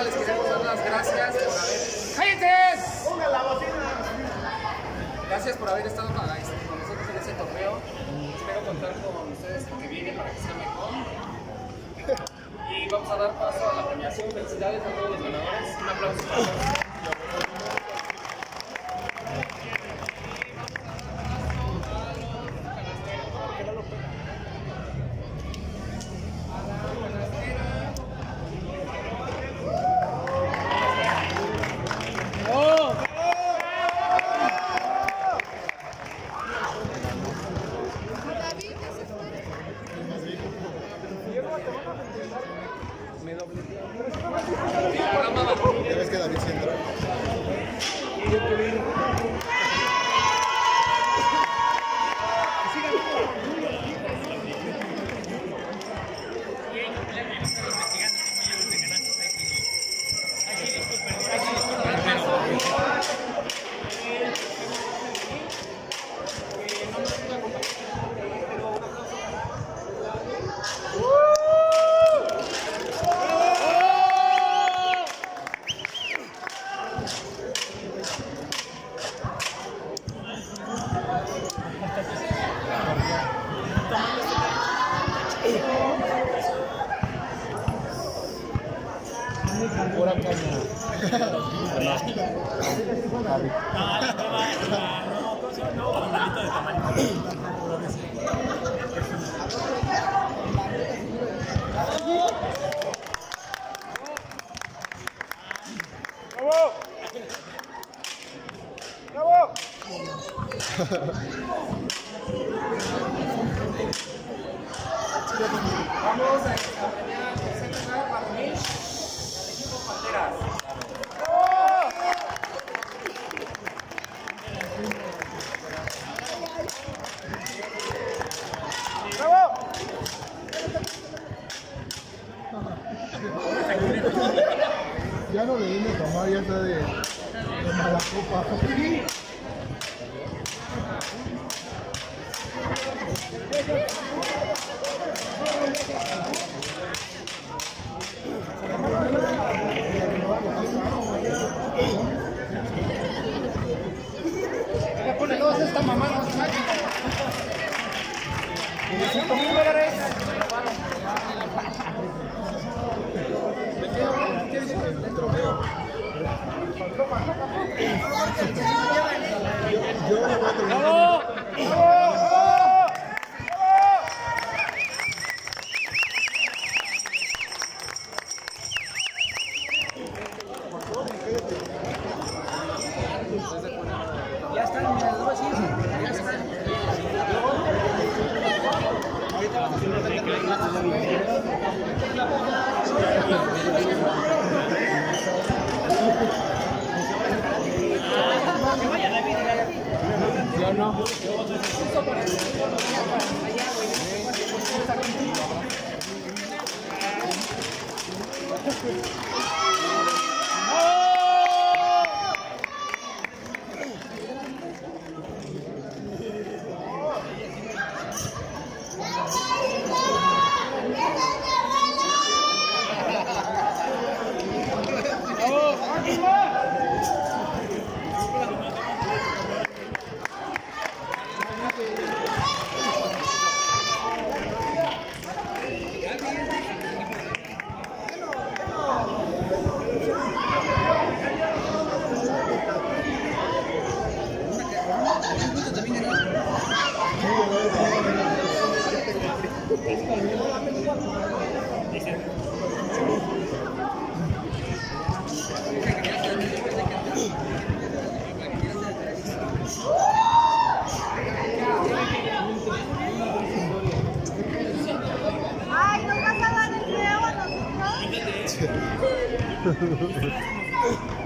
les queremos dar las gracias por haber... ¡Cállense! ¡Ponga la bocina! Gracias por haber estado con nosotros en ese torneo. Espero contar con ustedes el que viene para que sea mejor. Y vamos a dar paso a la premiación. Felicidades a todos los ganadores. Un aplauso para todos. Ya ves que David se entra. Pura caña. ¡Bravo! Vamos a premiar el tercer lugar para mí, el equipo Panteras. ¡Bravo! Ya no le vine a tomar, ya está de mala copa. Pone todos esta mamá, no se saque. $5,000. Yo le voy a terminar. ¡Bravo! Ya están, mira, no así. Ya están. Ahorita vamos a hacer Yo no. Ay, ¿no vas a dar el feo a nosotros?